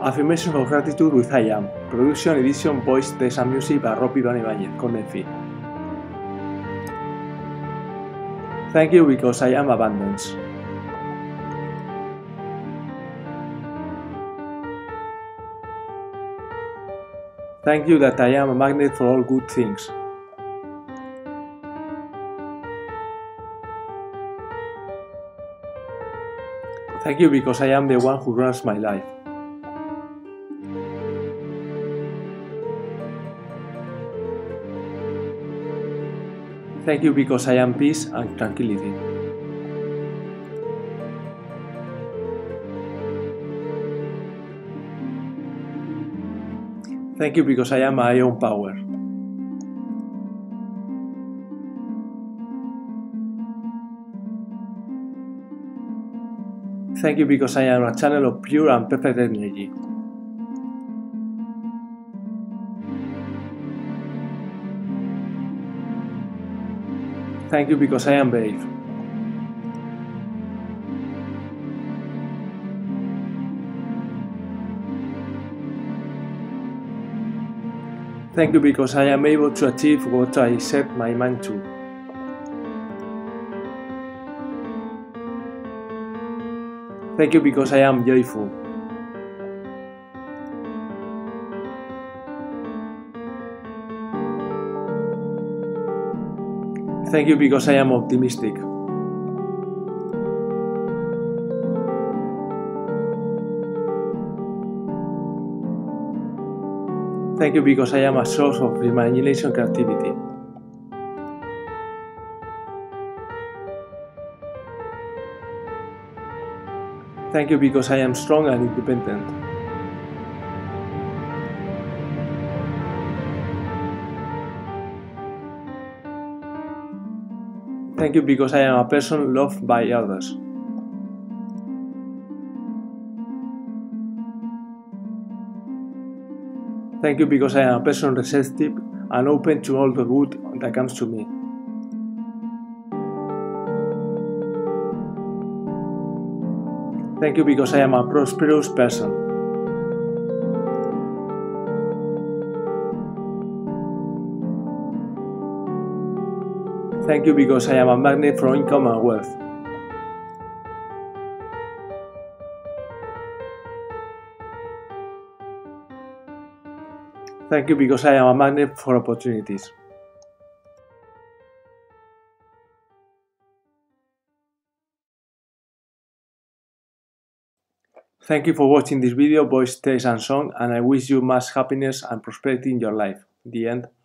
Affirmations of Gratitude with I Am. Production, edition, voice, text and music by Rob Iván Ibáñez, content fee. Thank you because I am abundance. Thank you that I am a magnet for all good things. Thank you because I am the one who runs my life. Thank you because I am peace and tranquility. Thank you because I am my own power. Thank you because I am a channel of pure and perfect energy. Thank you because I am brave. Thank you because I am able to achieve what I set my mind to. Thank you because I am joyful. Thank you because I am optimistic. Thank you because I am a source of imagination and creativity. Thank you because I am strong and independent. Thank you because I am a person loved by others. Thank you because I am a person receptive and open to all the good that comes to me. Thank you because I am a prosperous person. Thank you because I am a magnet for income and wealth. Thank you because I am a magnet for opportunities. Thank you for watching this video, voice, text and song, and I wish you much happiness and prosperity in your life. The end.